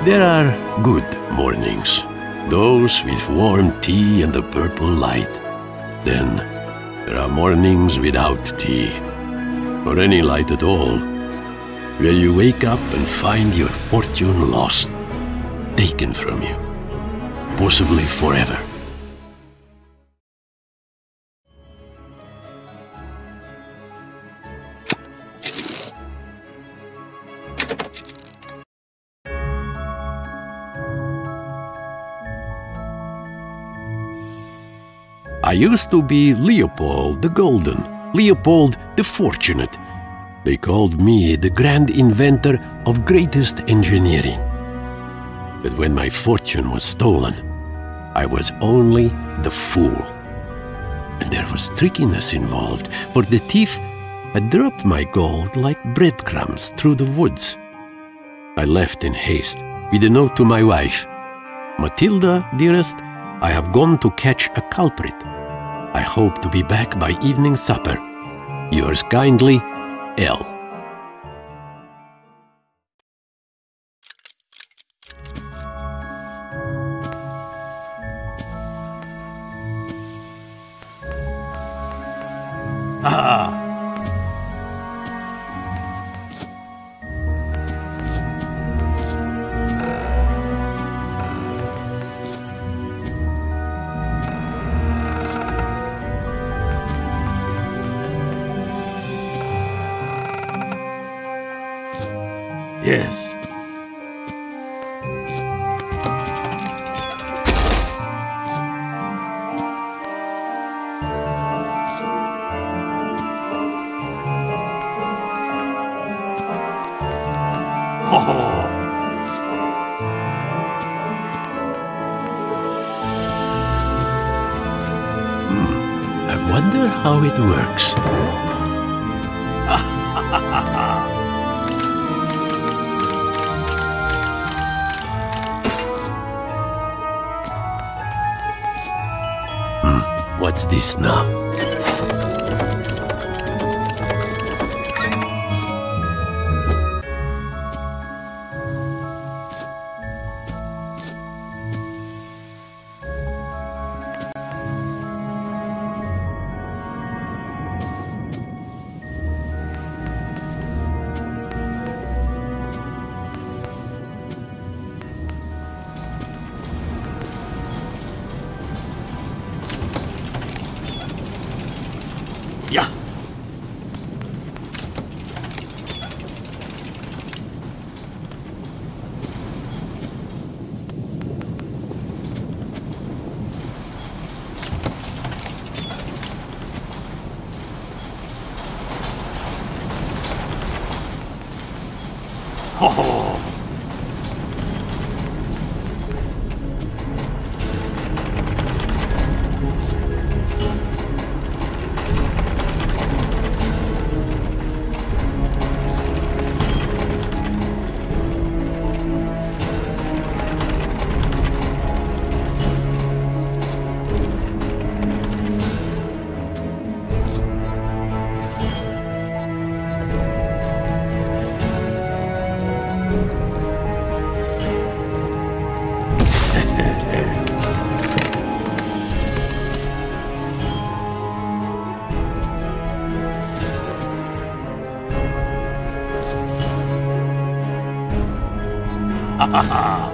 There are good mornings, those with warm tea and the purple light. Then there are mornings without tea, or any light at all, where you wake up and find your fortune lost, taken from you, possibly forever. I used to be Leopold the Golden, Leopold the Fortunate. They called me the grand inventor of greatest engineering. But when my fortune was stolen, I was only the fool. And there was trickiness involved, for the thief had dropped my gold like breadcrumbs through the woods. I left in haste with a note to my wife. "Matilda, dearest, I have gone to catch a culprit. I hope to be back by evening supper. Yours kindly, L." Ah! Yes. Oh. I wonder how it works. What's this now? Yeah. Oh. Ha ha ha!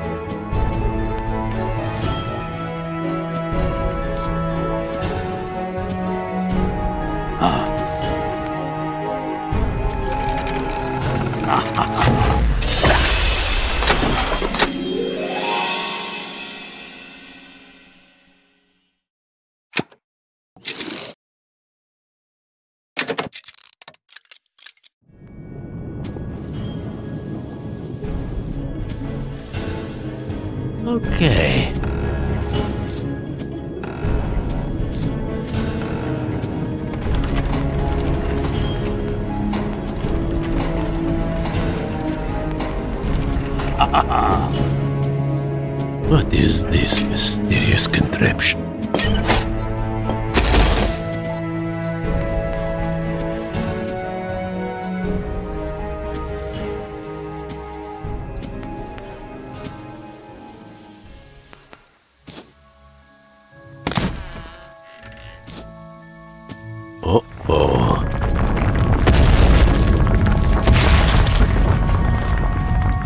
Okay. What is this mysterious contraption?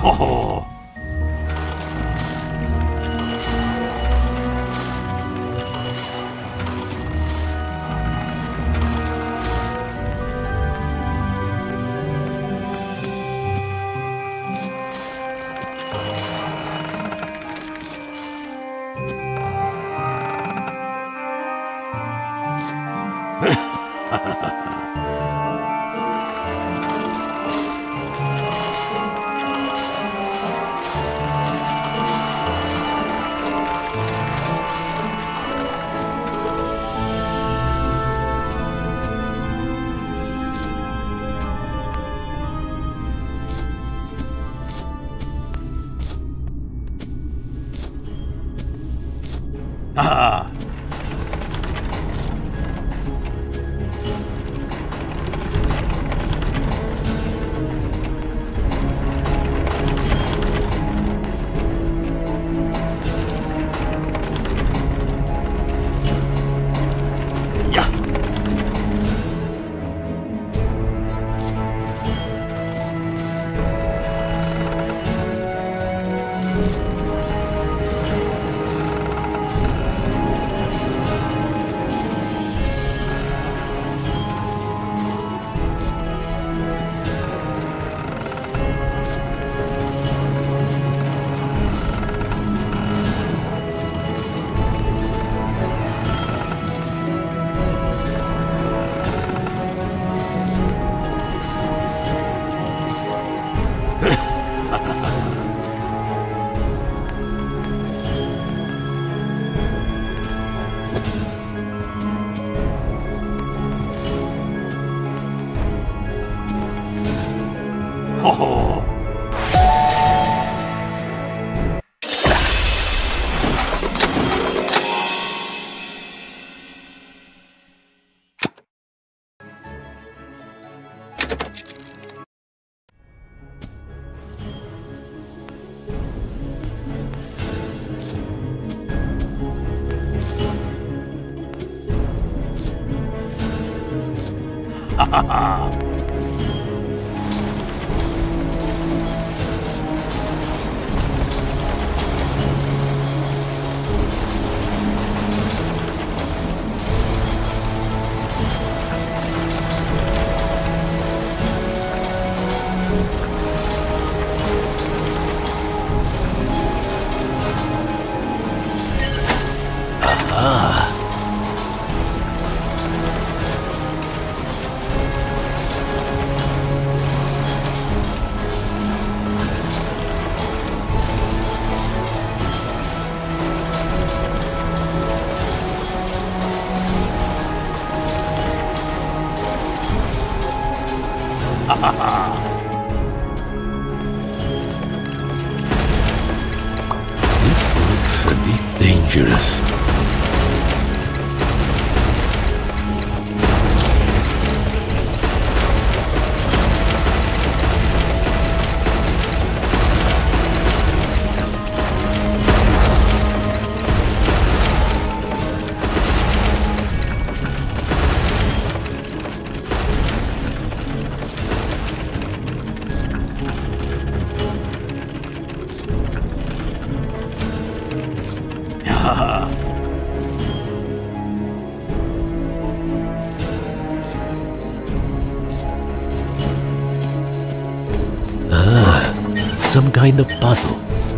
Ho ho! Ah! Yeah! Ho ho! Ha ha ha! This looks a bit dangerous. Some kind of puzzle.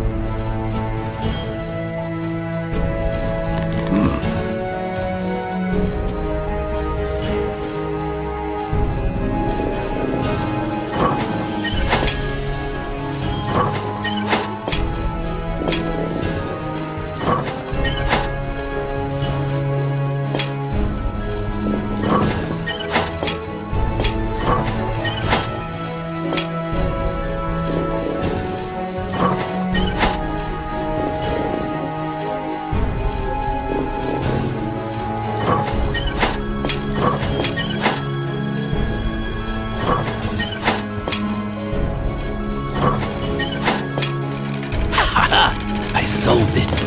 I solved it.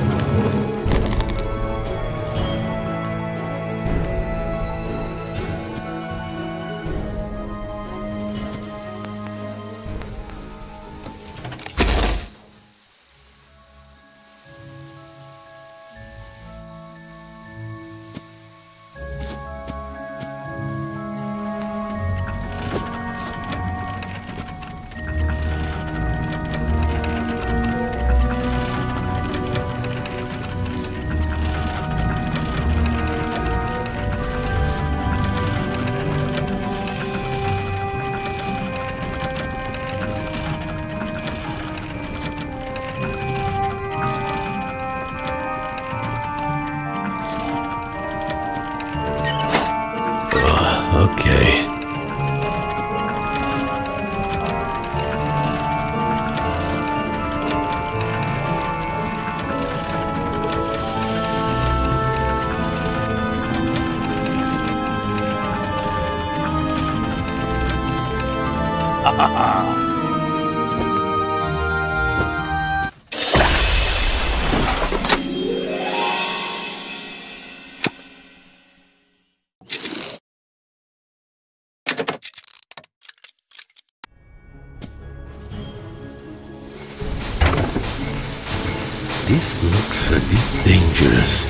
This looks a bit dangerous.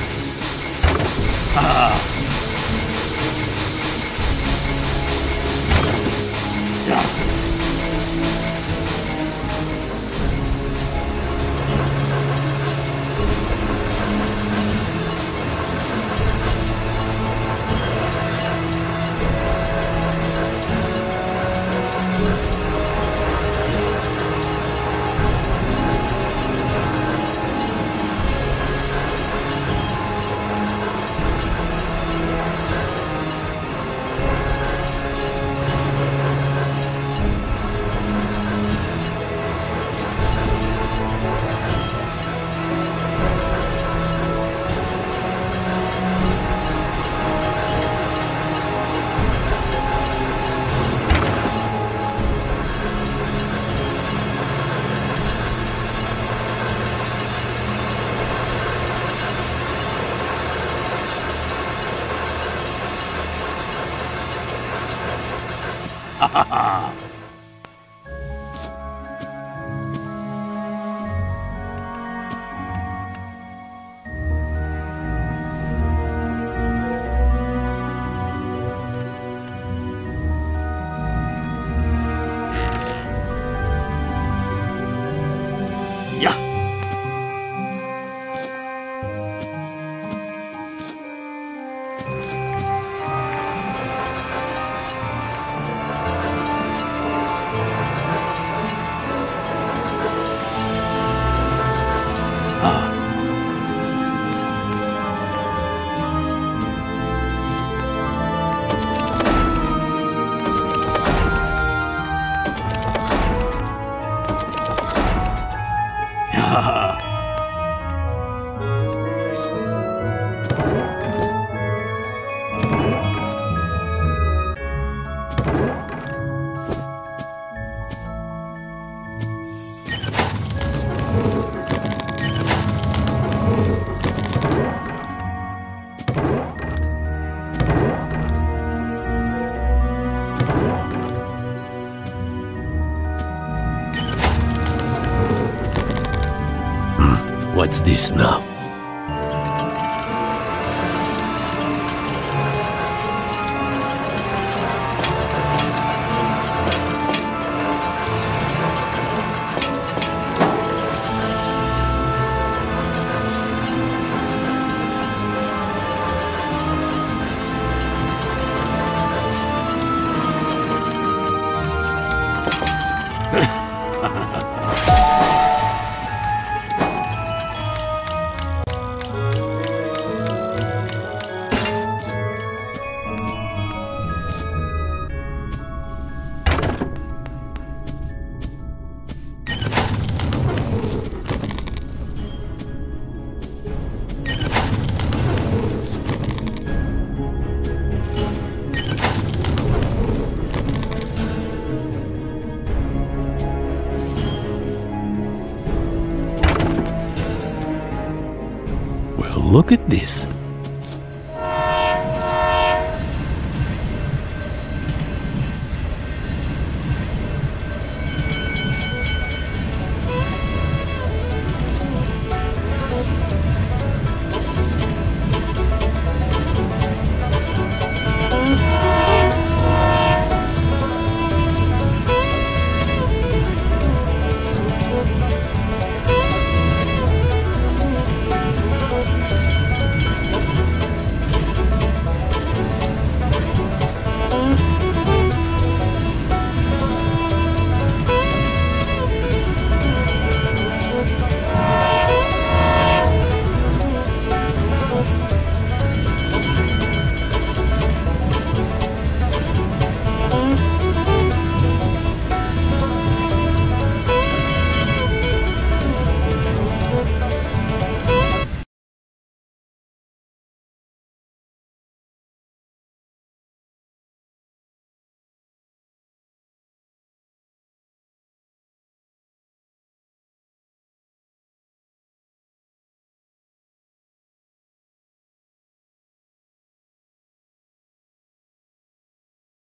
Yeah. What's this now? Well, look at this.